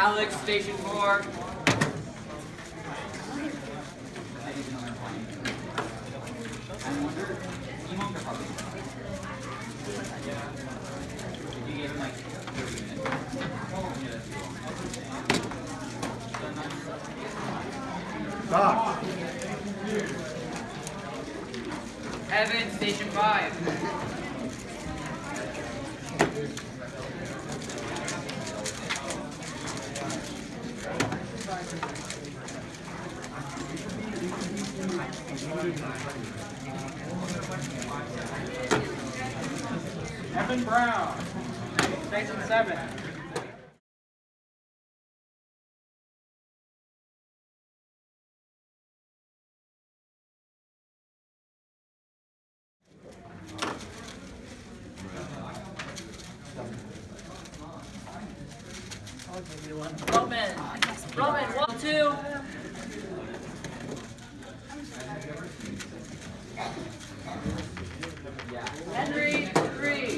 Alex, station 4. Stop. Evan, station 5. Evan Brown, station 7. Roman, 1, 2. Henry, 3.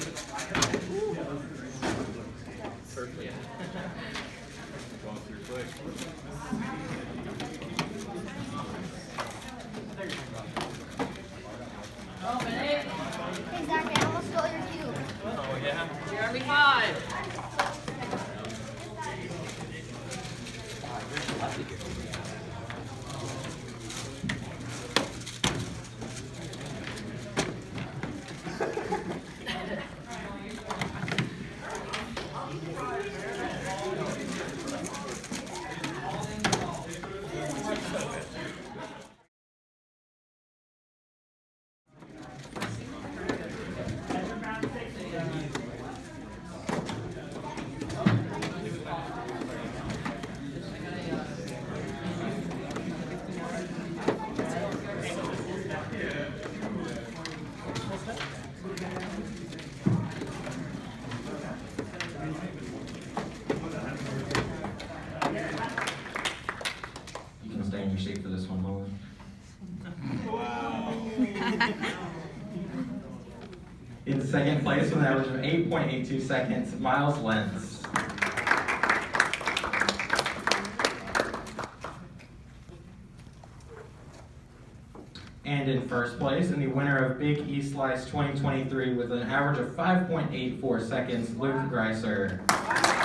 Perfect. Going through quick. Roman, 8. Hey, Zach, I almost stole your cue. Oh, yeah? Jeremy, 5. You can stay in your seat for this one, Logan. Wow. In second place with an average of 8.82 seconds, Miles Lentz. And in first place, and the winner of Big East Slice 2023 with an average of 5.84 seconds, Luke Greiser.